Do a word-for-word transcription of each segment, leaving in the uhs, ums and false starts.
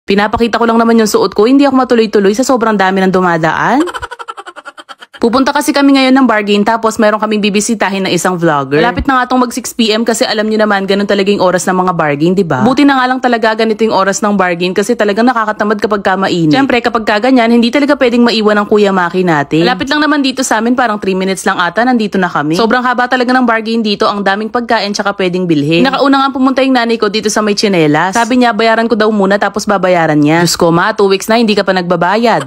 Pinapakita ko lang naman yung suot ko, hindi ako matuloy-tuloy sa sobrang dami ng dumadaan. Pupunta kasi kami ngayon ng bargain tapos meron kaming bibisitahin na isang vlogger. Malapit na nga itong mag six p m kasi alam nyo naman ganun talaga yung oras ng mga bargain, diba? Buti na nga lang talaga ganito yung oras ng bargain kasi talagang nakakatamad kapag ka mainit. Siyempre kapag ka ganyan, hindi talaga pwedeng maiwan ng Kuya Maki natin. Malapit lang naman dito sa amin, parang three minutes lang ata, nandito na kami. Sobrang haba talaga ng bargain dito, ang daming pagkain tsaka pwedeng bilhin. Nakauna nga pumunta yung nanay ko dito sa may tsinelas. Sabi niya bayaran ko daw muna tapos babayaran niya. Diyos ko ma, two weeks na hindi ka pa nagbabayad.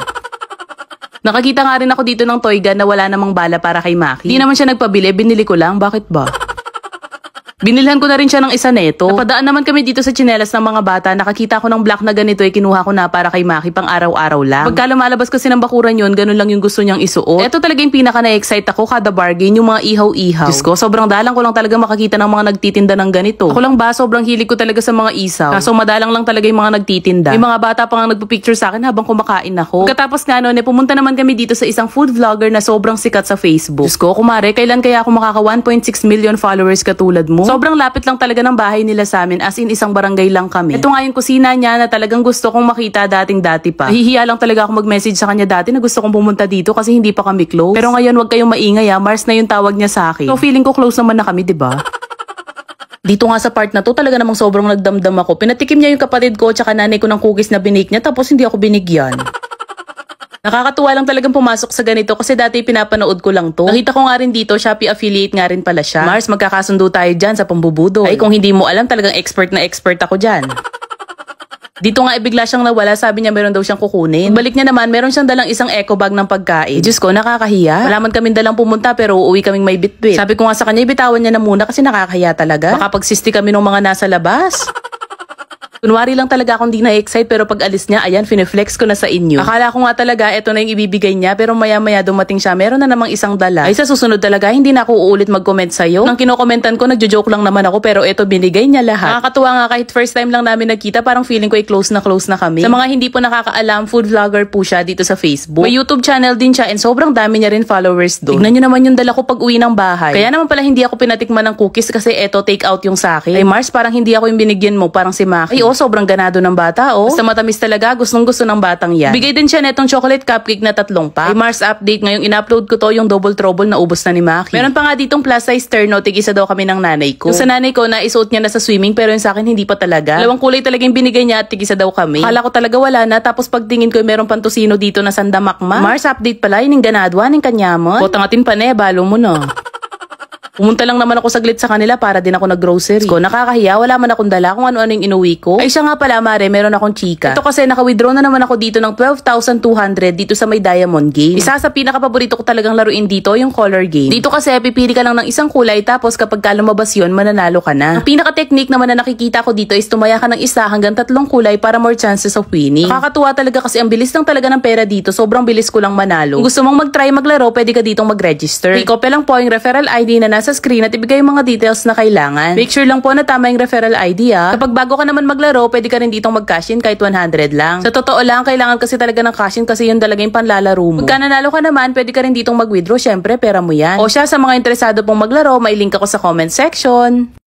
Nakakita nga rin ako dito ng toy gun na wala namang bala para kay Maki. Hindi naman siya nagpabili, binili ko lang. Bakit ba? Binilhan ko na rin siya ng isa neto. Napadaan naman kami dito sa tsinelas ng mga bata. Nakakita ko ng black na ganito eh, kinuha ko na para kay Maki pang araw-araw lang. Pagka lumalabas kasi ng bakuran yun, ganun lang yung gusto niyang isuot. Ito talaga yung pinaka na-excite ako kada bargain, yung mga ihaw-ihaw. Diyos ko, sobrang dalang ko lang talaga makakita ng mga nagtitinda ng ganito. Ako lang ba, sobrang hilig ko talaga sa mga isaw. Kaso madalang lang talaga yung mga nagtitinda. Yung mga bata pa nga nagpipicture sa akin habang kumakain ako. Pagkatapos nga noon, eh, pumunta naman kami dito sa isang food vlogger na sobrang sikat sa Facebook. Diyos ko, kumare, kailan kaya ako makaka one point six million followers katulad mo? Sobrang lapit lang talaga ng bahay nila sa amin, as in isang barangay lang kami. Ito nga yung kusina niya na talagang gusto kong makita dating-dati pa. Nahihiya lang talaga ako mag-message sa kanya dati na gusto kong pumunta dito kasi hindi pa kami close. Pero ngayon wag kayong maingay ha, Mars na yung tawag niya sa akin. So feeling ko close naman na kami, 'di ba? Dito nga sa part na to, talaga namang sobrang nagdamdam ako. Pinatikim niya yung kapatid ko tsaka nanay ko ng cookies na binake niya tapos hindi ako binigyan. Nakakatuwa lang talagang pumasok sa ganito kasi dati pinapanood ko lang to. Nakita ko nga rin dito, Shopee affiliate nga rin pala siya. Mars, magkakasundo tayo dyan sa pambubudol. Ay kung hindi mo alam, talagang expert na expert ako dyan. Dito nga, eh, bigla siyang nawala. Sabi niya meron daw siyang kukunin. Balik niya naman, meron siyang dalang isang eco bag ng pagkain. Diyos ko, nakakahiya. Wala man kaming dalang pumunta pero uuwi kaming may bitbit. Sabi ko nga sa kanya, ibitawan niya na muna kasi nakakahiya talaga. Baka pagsisti kami ng mga nasa labas. Kunwari lang talaga akong di na-excite pero pag alis niya, ayan, fineflex ko na sa inyo. Akala ko nga talaga, eto na yung ibibigay niya pero maya-maya dumating siya, meron na namang isang dala. Ay sa susunod talaga, hindi na ako uulit mag-comment sa'yo. Nang kinokomentan ko, nagjo-joke lang naman ako pero eto, binigay niya lahat. Nakakatuwa nga kahit first time lang namin nagkita, parang feeling ko ay close na close na kami. Sa mga hindi po nakakaalam, food vlogger po siya dito sa Facebook. May YouTube channel din siya and sobrang dami niya rin followers doon. Tignan nyo naman yung dala ko pag uwi ng bahay. Kaya naman pala hindi ako pinatikman ng cookies kasi eto, take out yung sa akin. Ay Mars, parang hindi ako yung binigyan mo, parang si Maki. Ay oh, sobrang ganado ng bata, oh. Basta matamis talaga, gustong gusto ng batang yan. Bigay din siya netong chocolate cupcake na tatlong pack. Ay Mars update, ngayong in-upload ko to, yung double trouble na ubos na ni Maki. Meron pa nga ditong plus size terno, tig-isa daw kami ng nanay ko. Yung sa nanay ko, na isuot niya na sa swimming, pero yung sa akin hindi pa talaga. Dalawang kulay talaga yung binigay niya at tig-isa daw kami. Akala ko talaga wala na, tapos pagtingin ko meron pang tusino dito na sandamakma. Mars update pala, yun yung ganadwa, yung kanyamon. Kotangatin pa ne, balo mo na. Pumunta lang naman ako saglit sa kanila para din ako nag-grocery. Ko, nakakahiya, wala man akong dala kung ano-ano yung inuwi ko. Ay siya nga pala, Mare, meron akong chika. Ito kasi naka-withdraw na naman ako dito ng twelve thousand two hundred dito sa may Diamond Game. Isa sa pinaka-paborito ko talagang laruin dito, yung color game. Dito kasi pipili ka lang ng isang kulay tapos kapag ka lumabas yun, mananalo ka na. Ang pinaka-technique naman na nakikita ko dito is tumaya ka ng isa hanggang tatlong kulay para more chances of winning. Nakakatuwa talaga kasi ang bilis lang talaga ng pera dito, sobrang bilis ko lang manalo. Kung gusto mong mag-try maglaro, pwede ka ditong mag-register. I-copy lang po yung referral I D na nasa sa screen at ibigay yung mga details na kailangan. Make sure lang po na tama yung referral I D ah. Kapag bago ka naman maglaro, pwede ka rin ditong mag-cash in kahit one hundred lang. Sa totoo lang, kailangan kasi talaga ng cash in kasi yun talaga yung panlalaro mo. Pagka nanalo ka naman, pwede ka rin ditong mag-withdraw, syempre pera mo yan. O siya, sa mga interesado pong maglaro, may link ako sa comment section.